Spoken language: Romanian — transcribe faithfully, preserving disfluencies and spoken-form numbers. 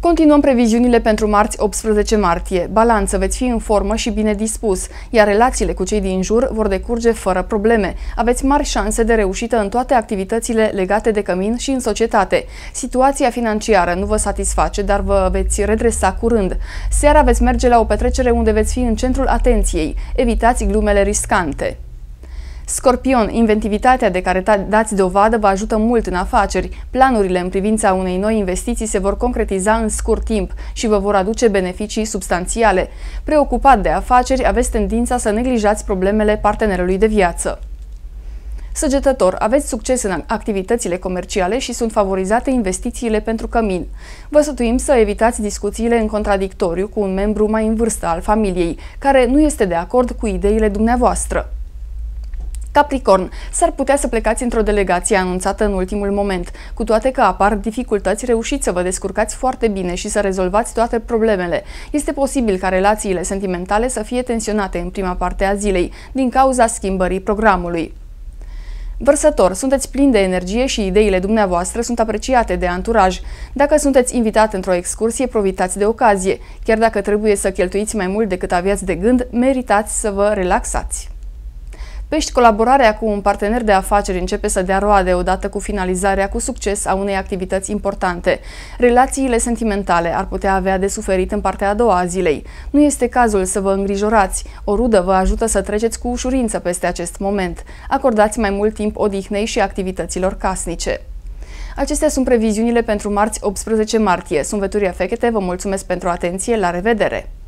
Continuăm previziunile pentru marți optsprezece martie. Balanță, veți fi în formă și bine dispus, iar relațiile cu cei din jur vor decurge fără probleme. Aveți mari șanse de reușită în toate activitățile legate de cămin și în societate. Situația financiară nu vă satisface, dar vă veți redresa curând. Seara veți merge la o petrecere unde veți fi în centrul atenției. Evitați glumele riscante. Scorpion, inventivitatea de care dați dovadă vă ajută mult în afaceri. Planurile în privința unei noi investiții se vor concretiza în scurt timp și vă vor aduce beneficii substanțiale. Preocupat de afaceri, aveți tendința să neglijați problemele partenerului de viață. Săgetător, aveți succes în activitățile comerciale și sunt favorizate investițiile pentru cămin. Vă sfătuim să evitați discuțiile în contradictoriu cu un membru mai în vârstă al familiei, care nu este de acord cu ideile dumneavoastră. Capricorn, s-ar putea să plecați într-o delegație anunțată în ultimul moment. Cu toate că apar dificultăți, reușiți să vă descurcați foarte bine și să rezolvați toate problemele. Este posibil ca relațiile sentimentale să fie tensionate în prima parte a zilei, din cauza schimbării programului. Vărsător, sunteți plini de energie și ideile dumneavoastră sunt apreciate de anturaj. Dacă sunteți invitat într-o excursie, profitați de ocazie. Chiar dacă trebuie să cheltuiți mai mult decât aveați de gând, meritați să vă relaxați. Pești, colaborarea cu un partener de afaceri începe să dea roade odată cu finalizarea cu succes a unei activități importante. Relațiile sentimentale ar putea avea de suferit în partea a doua a zilei. Nu este cazul să vă îngrijorați. O rudă vă ajută să treceți cu ușurință peste acest moment. Acordați mai mult timp odihnei și activităților casnice. Acestea sunt previziunile pentru marți optsprezece martie. Sunt Veturia Fechete, vă mulțumesc pentru atenție, la revedere!